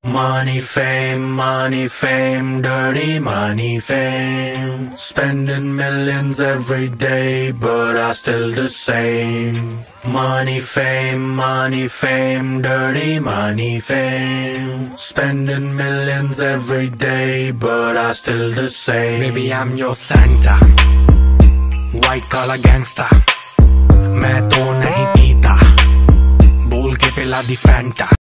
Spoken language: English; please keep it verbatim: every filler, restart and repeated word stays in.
Money, fame, money, fame, dirty money, fame. Spending millions every day, but I still the same. Money, fame, money, fame, dirty money, fame. Spending millions every day, but I still the same. Baby, I'm your Santa, white collar gangster. मैं तो नहीं पीता, बोल के पिला दी Fanta.